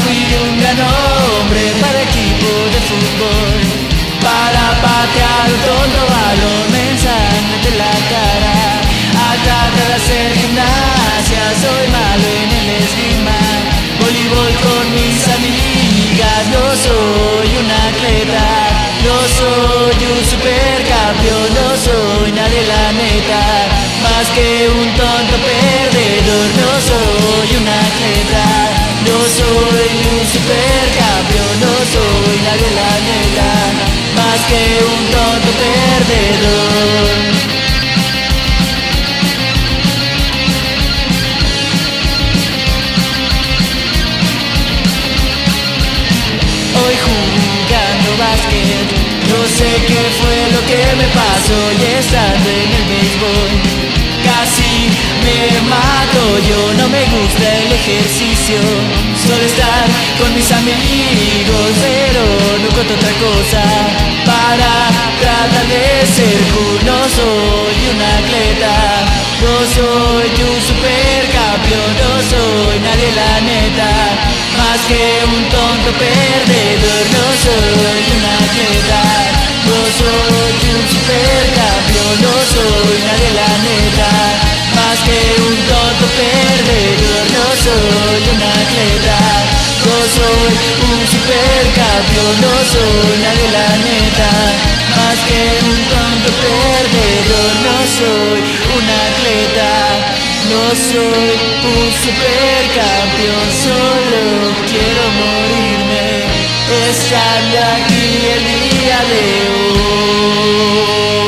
fui un gran hombre para equipo de fútbol, para patear un tonto balón, me ensangré en la cara. A tratar de hacer gimnasia, soy malo en el esgrima, voleibol con mis amigas, yo soy un atleta, yo soy un supercampeón, no soy nadie la neta, más que un tonto perdedor, no soy un atleta, yo soy un supercampeón, no soy nadie la neta, más que un tonto perdedor. Hoy jugando básquet, no sé qué fue lo que me pasó, y estando en el béisbol casi me mato. Yo no me gusta el ejercicio, solo estar con mis amigos, pero no cuento otra cosa para tratar de ser cool. No soy un atleta, no soy un supercampeón, no soy nadie la neta, más que un tonto perdedor, no soy un atleta, no soy un supercampeón, no soy nadie la neta, más que un tonto perdedor, no soy un atleta, no soy un supercampeón, no soy nadie la neta, más que un tonto perdedor, no soy un atleta, no soy un supercampeón, solo quiero morirme estando aquí el día de hoy.